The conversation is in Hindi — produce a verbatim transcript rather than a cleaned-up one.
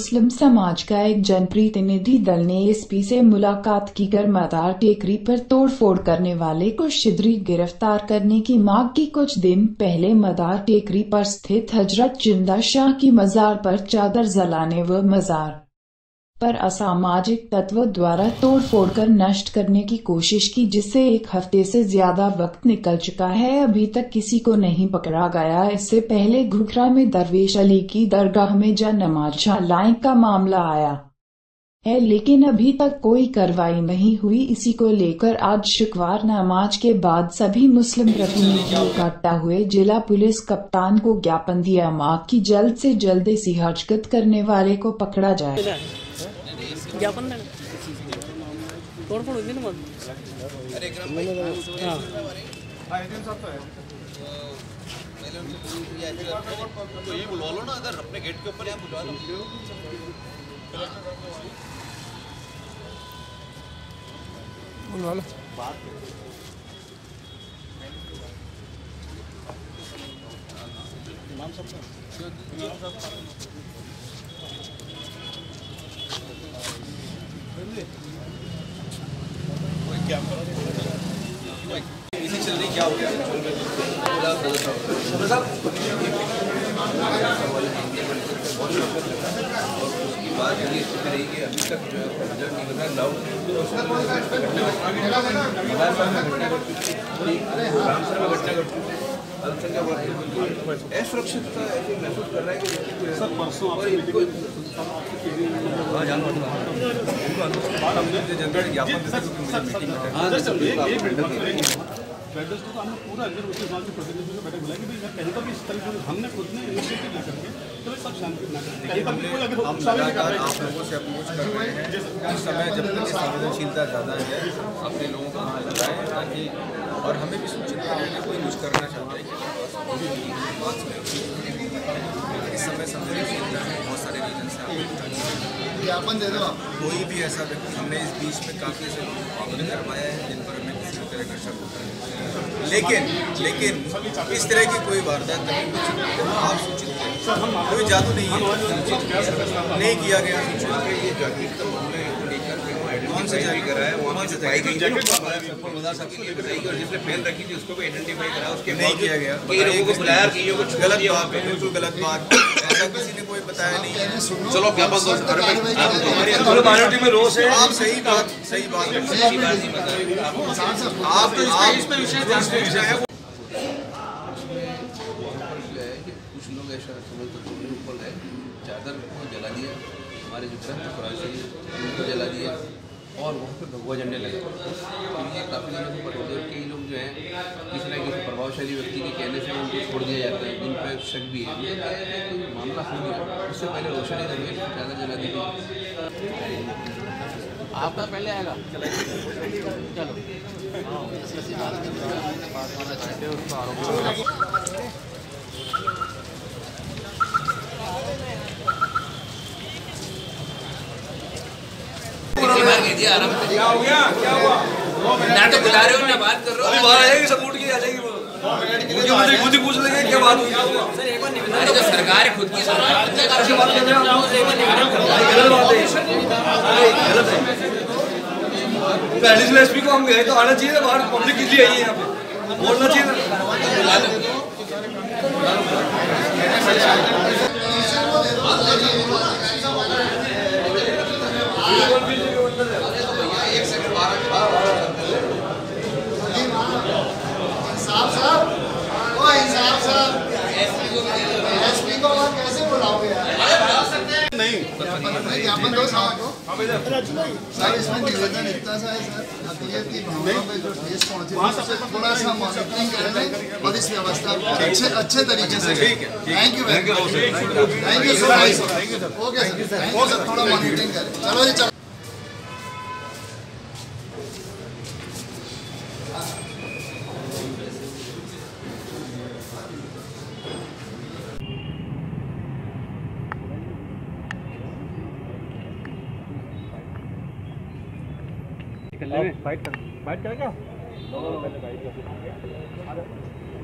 मुस्लिम समाज का एक जनप्रतिनिधि दल ने एसपी से मुलाकात की कर मदार टेकरी पर तोड़फोड़ करने वाले को शीघ्र गिरफ्तार करने की मांग की। कुछ दिन पहले मदार टेकरी पर स्थित हजरत जिंदा शाह की मजार पर चादर जलाने व मजार पर असामाजिक तत्वों द्वारा तोड़फोड़ कर नष्ट करने की कोशिश की, जिससे एक हफ्ते से ज्यादा वक्त निकल चुका है। अभी तक किसी को नहीं पकड़ा गया। इससे पहले घुघरा में दरवेश अली की दरगाह में जा नमाज लाने का मामला आया है, लेकिन अभी तक कोई कार्रवाई नहीं हुई। इसी को लेकर आज शुक्रवार नमाज के बाद सभी मुस्लिम प्रतिनिधियों इकट्ठा हुए जिला पुलिस कप्तान को ज्ञापन दिया मांग की जल्द से जल्द इसी हरकत करने वाले को पकड़ा जाए। ज्ञापन तोड़फोड़ होती ना अरे तो ये बुलवा लो ना, अगर अपने गेट के ऊपर यहाँ बुलवा लो। बुलवा लो नाम सबका क्या इसी चल रही क्या हो गया उसकी बात ये करेगी। अभी तक जो है नजर नहीं लगा लाउड असुरक्षितता ऐसे महसूस कर रहा है कि सर परसों वेंडर्स को हमने पूरा अंदर उसके साथ प्रतिनिधियों को बैठक बुलाई कि भाई कहीं पर भी इस तरीके से हमने खुद ने इनिशिएटिव लेकर के तो सब शांति बना कहीं पर भी कोई अगर आप लोगों से अप्रोच कर रहे हैं इस समय जब तक संवेदनशीलता ज़्यादा है अपने लोगों को वहाँ लगाएं ताकि और हमें भी सूचित करें कि कोई कुछ करना चाहता है कि इस समय संवेदनशीलता है बहुत सारे रीजन से ज्ञापन दे दो आप। कोई भी ऐसा व्यक्ति हमने इस बीच में काफ़ी ऐसे लोगों को पाबंद करवाया है जिन पर हमें किसी तरह का शक होता है, लेकिन लेकिन इस तरह की कोई वारदात आप सूचित करें, कोई जादू नहीं है, नहीं किया गया ये जैकेट कौन से जारी करा है वहाँ से पाई गई और जिसने पहन रखी थी उसको भी आइडेंटिफाई करा, उसके नहीं किया गया। कई लोगों को बुलाया कि ये कुछ गलत बात है, बिल्कुल गलत बात, ऐसा किसी ने कोई बताया नहीं है। चलो क्या बात हमारे माइनॉरिटी में रोष है। आप सही बात सही बात आप इसमें विषय है। कुछ लोग ऐसा समझ चादर को जला दिया, हमारे जो ग्रंथ फराशी उनको जला दिया और वहाँ पे भगवा झंडे लगे। तो ये काफ़ी दिनों से पड़ोसी और कई लोग जो हैं किसी न किसी प्रभावशाली व्यक्ति के कहने से उनको छोड़ दिया जाता है, जिन पर शक भी है। कोई मामला हो गया उससे पहले रोशनी रमेश को चादर जला दी गई। आपका पहले आएगा आराम से। क्या हो गया क्या हुआ ना तो बुला रहे हो ना बात कर रहे हो। बाहर आएगी सपोर्ट की आ जाएगी वो मुझे खुद ही पूछ लेंगे क्या बात हुई। सर एक बार निवेदन जो सरकार है खुद की सरकार से बात कर रहे हो, एक बार निवेदन गलत बात है, गलत है। पहले से एसपी को हम गए तो आना चाहिए, बाहर पब्लिक के लिए आई है, यहाँ पे बोलना चाहिए ना। साहब साहब ओ इंसाफ साहब एसपी को वहाँ कैसे बुलाओगे यार? नहीं ज्ञापन दो साहब को सर, इसमें निवेदन इतना सा है सर, हकीकत की भावना पे जो ठेस पहुँचे थोड़ा सा मॉनिटरिंग करें और इस व्यवस्था को अच्छे अच्छे तरीके से। Thank you thank you sir, okay sir, थोड़ा मॉनिटरिंग करें। चलो जी चलो। फाइट कर फाइट करेगा।